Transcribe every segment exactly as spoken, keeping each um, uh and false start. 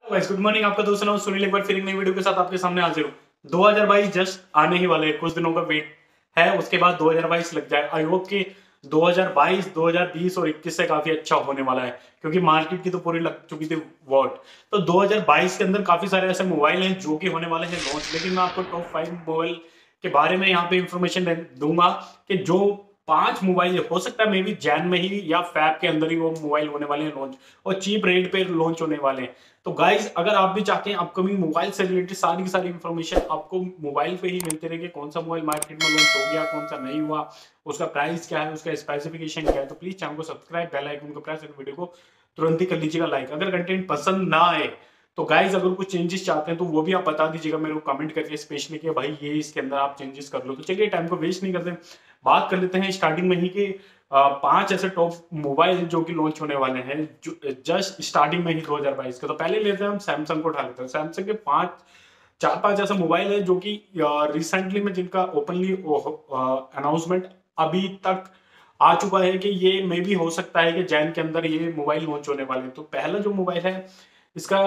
Guys good morning, आपका दोस्त नाम सुनील एक बार फिर एक नई वीडियो के साथ आपके सामने हाजिर हूं। दो हज़ार बाईस जस्ट आने ही वाले हैं, कुछ दिनों का वेट है, उसके बाद दो हज़ार बाईस लग जाए। आई होप कि दो हज़ार बाईस, दो हज़ार बीस और इक्कीस से काफी अच्छा होने वाला है, क्योंकि मार्केट की तो पूरी लग चुकी थी वॉट। तो दो हज़ार बाईस के अंदर काफी सारे ऐसे मोबाइल हैं जो कि होने वाले हैं लॉन्च, लेकिन मैं आपको टॉप फाइव मोबाइल के बारे में यहाँ पे इंफॉर्मेशन दूंगा कि जो पांच मोबाइल हो सकता है मे बी जैन में ही या फैब के अंदर ही वो मोबाइल होने वाले हैं लॉन्च, और चीप रेट पे लॉन्च होने वाले हैं। तो गाइज अगर आप भी चाहते हैं अपकमिंग मोबाइल से रिलेटेड सारी की सारी इंफॉर्मेशन आपको मोबाइल पे ही मिलते रहेगी, कौन सा मोबाइल मार्केट में लॉन्च हो गया, कौन सा नहीं हुआ, उसका प्राइस क्या है, उसका स्पेसिफिकेशन क्या है, तो प्लीज चैनल को सब्सक्राइब, बेल आइकन को प्रेस, वीडियो को तुरंत ही कर लीजिएगा लाइक। अगर कंटेंट पसंद ना आए तो गाइज अगर कुछ चेंजेस चाहते हैं तो वो भी आप बता दीजिएगा मेरे को कमेंट करके, स्पेशली कि भाई ये इसके अंदर आप चेंजेस कर लो। तो चलिए टाइम को वेस्ट नहीं करते, बात कर लेते हैं स्टार्टिंग में ही कि पांच ऐसे टॉप मोबाइल जो कि लॉन्च होने वाले हैं जस्ट स्टार्टिंग में ही दो हज़ार बाईस के। तो पहले लेते हैं हम सैमसंग को उठा लेते हैं। सैमसंग के पांच चार पांच ऐसे मोबाइल है जो कि रिसेंटली में जिनका ओपनली अनाउंसमेंट अभी तक आ चुका है कि ये मे भी हो सकता है कि जैन के अंदर ये मोबाइल लॉन्च होने वाले हैं। तो पहला जो मोबाइल है इसका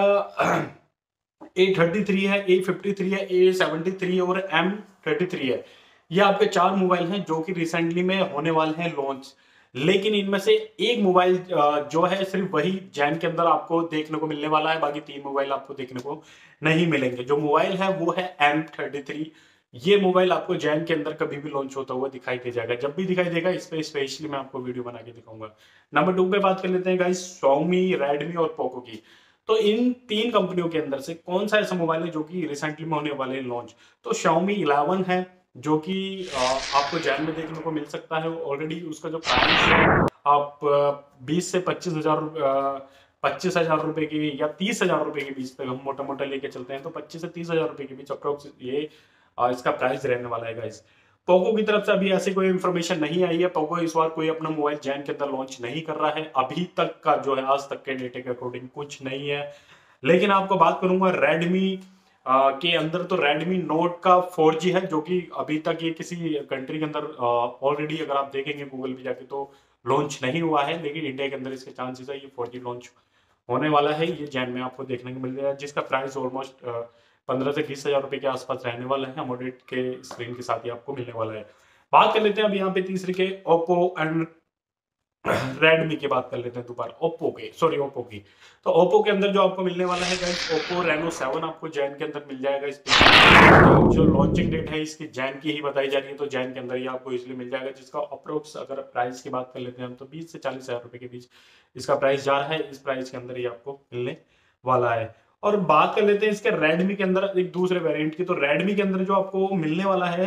ए थर्टी थ्री है, ए फिफ्टी थ्री है, ए सेवेंटी थ्री और एम थर्टी थ्री है। ये आपके चार मोबाइल हैं जो कि रिसेंटली में होने वाले हैं लॉन्च, लेकिन इनमें से एक मोबाइल जो है सिर्फ वही जैन के अंदर आपको देखने को मिलने वाला है, बाकी तीन मोबाइल आपको देखने को नहीं मिलेंगे। जो मोबाइल है वो है एम थर्टी थ्री। ये मोबाइल आपको जैन के अंदर कभी भी लॉन्च होता हुआ दिखाई दे जाएगा, जब भी दिखाई देगा इस पे स्पेशली मैं आपको वीडियो बना के दिखाऊंगा। नंबर टू पे बात कर लेते हैं गाइस, Xiaomi, Redmi और पोको की। तो इन तीन कंपनियों के अंदर से कौन सा ऐसा मोबाइल है जो कि रिसेंटली में होने वाले हैं लॉन्च? तो Xiaomi इलेवन है जो कि आपको जैन में देखने को मिल सकता है ऑलरेडी। उसका जो प्राइस है आप बीस से पच्चीस हजार पच्चीस हजार रुपए की या तीस हजार रुपए के बीच पे हम मोटा मोटा लेके चलते हैं, तो पच्चीस से तीस हजार रुपए के बीच अप्रोक्स ये आ, इसका प्राइस रहने वाला है गाइस। पोको की तरफ से अभी ऐसी कोई इन्फॉर्मेशन नहीं आई है। पोको इस बार कोई अपना मोबाइल जैन के अंदर लॉन्च नहीं कर रहा है, अभी तक का जो है आज तक के डेटे के अकॉर्डिंग कुछ नहीं है। लेकिन आपको बात करूंगा रेडमी के अंदर, तो रेडमी नोट का फोर जी है जो कि अभी तक ये किसी कंट्री के अंदर ऑलरेडी अगर आप देखेंगे गूगल पे जाके तो लॉन्च नहीं हुआ है, लेकिन इंडिया के अंदर इसके चांसेस है ये फोर जी लॉन्च होने वाला है। ये जैन में आपको देखने को मिल जाएगा, जिसका प्राइस ऑलमोस्ट पंद्रह से बीस हजार रुपए के आसपास रहने वाला है। अमोलेड के स्क्रीन के साथ ही आपको मिलने वाला है। बात कर लेते हैं अब यहाँ पे तीसरे के ओप्पो एंड रेडमी की बात कर लेते हैं दोबारा, ओप्पो के सॉरी ओप्पो की। तो ओप्पो के अंदर जो आपको मिलने वाला है गाइस, ओप्पो रेनो सेवन आपको जैन के अंदर मिल जाएगा। इस जो लॉन्चिंग डेट है इसकी जैन की ही बताई जा रही है, तो जैन के अंदर ही आपको इसलिए मिल जाएगा, जिसका अप्रोक्स अगर प्राइस की बात कर लेते हैं हम तो बीस से चालीस हजार रुपए के बीच इसका प्राइस जा रहा है। इस प्राइस के अंदर ही आपको मिलने वाला है। और बात कर लेते हैं इसके रेडमी के अंदर एक दूसरे वेरिएंट की। तो रेडमी के अंदर जो आपको मिलने वाला है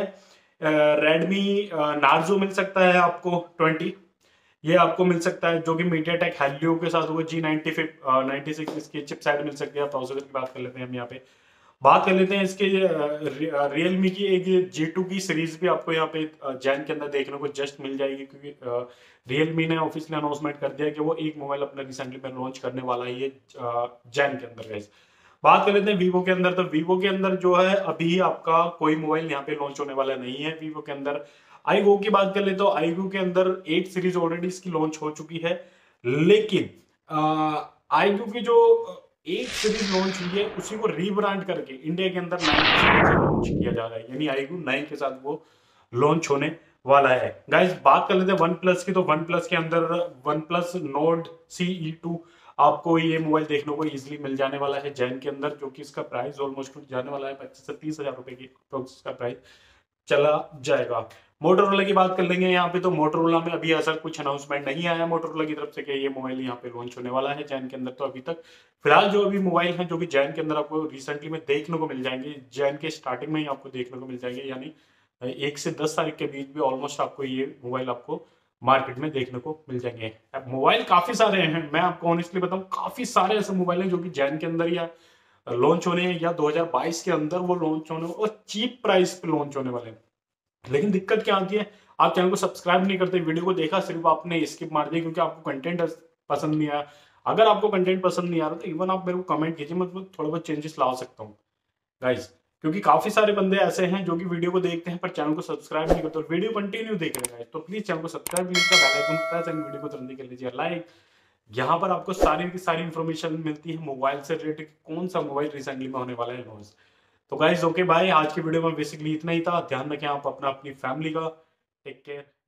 रेडमी नार्जो मिल सकता है आपको ट्वेंटी, ये आपको मिल सकता है जो कि मीडियाटेक हेलियो के साथ हुआ। जी नाइनटी नाइनटी सिक्स इसकी चिपसेट मिल सकती है। प्रोसेसर की बात कर लेते हैं हम यहाँ पे, बात कर लेते हैं इसके रियलमी की एक जी टू की सीरीज भी आपको यहाँ पे जैन के अंदर देखने को जस्ट मिल जाएगी, क्योंकि रियलमी ने ऑफिशियली अनाउंसमेंट कर दिया कि वो एक मोबाइल अपने रिसेंटली में लॉन्च करने वाला है ये जैन के अंदर। गाइस बात कर लेते हैं वीवो के अंदर। तो वीवो के अंदर जो है अभी आपका कोई मोबाइल यहाँ पे लॉन्च होने वाला नहीं है वीवो के अंदर। आईगो की बात कर ले तो आईगो के अंदर एट सीरीज ऑलरेडी इसकी लॉन्च हो चुकी है, लेकिन आईगो की जो एट सीरीज लॉन्च हुई है उसी को रीब्रांड करके इंडिया के अंदर नाइन सीरीज लॉन्च किया जा रहा है, यानी आईगो नाइन के साथ वो लॉन्च होने वाला है। गाइस बात कर लेते हैं वन प्लस की। तो वन प्लस के अंदर OnePlus Nord C E two आपको ये मोबाइल देखने को इजीली मिल जाने वाला है जैन के अंदर, जो कि इसका प्राइस ऑलमोस्ट जाने वाला है पच्चीस से तीस हजार रुपए की अप्रोक्स का प्राइस चला जाएगा। मोटोरोला की बात कर लेंगे यहाँ पे। तो मोटोरोला में अभी ऐसा कुछ अनाउंसमेंट नहीं आया मोटोरोला की तरफ से कि ये मोबाइल यहाँ पे लॉन्च होने वाला है जैन के अंदर। तो अभी तक फिलहाल जो अभी मोबाइल है जो कि जैन के अंदर आपको रिसेंटली में देखने को मिल जाएंगे, जैन के स्टार्टिंग में ही आपको देखने को मिल जाएंगे, यानी एक से दस तारीख के बीच भी ऑलमोस्ट आपको ये मोबाइल आपको मार्केट में देखने को मिल जाएंगे। मोबाइल काफी सारे हैं, मैं आपको ऑनेस्टली बताऊं काफी सारे ऐसे मोबाइल हैं जो कि जैन के अंदर या लॉन्च होने हैं या दो हज़ार बाईस के अंदर वो लॉन्च होने और चीप प्राइस पे लॉन्च होने वाले हैं। लेकिन दिक्कत क्या आती है, आप चैनल को सब्सक्राइब नहीं करते, वीडियो को देखा सिर्फ आपने स्किप मार दिया क्योंकि आपको कंटेंट पसंद नहीं आया। अगर आपको कंटेंट पसंद नहीं आ रहा तो इवन आप मेरे को कमेंट कीजिए, मैं थोड़ा बहुत चेंजेस ला सकता हूँ गाइस, क्योंकि काफी सारे बंदे ऐसे हैं जो कि वीडियो को देखते हैं पर चैनल को सब्सक्राइब नहीं करते और वीडियो कंटिन्यू देख रहे हैं। तो प्लीज चैनल को सब्सक्राइब कीजिएगा, bell icon press and video को तुरंत कर लीजिए लाइक, यहाँ पर आपको सारी की सारी इंफॉर्मेशन मिलती है मोबाइल से रिलेटेड, कौन सा मोबाइल रिसेंटली में होने वाला है लॉन्च। तो गाइज ओके बाय, आज की वीडियो में बेसिकली इतना ही था। ध्यान रखें आप अपना, अपनी फैमिली का। Take care.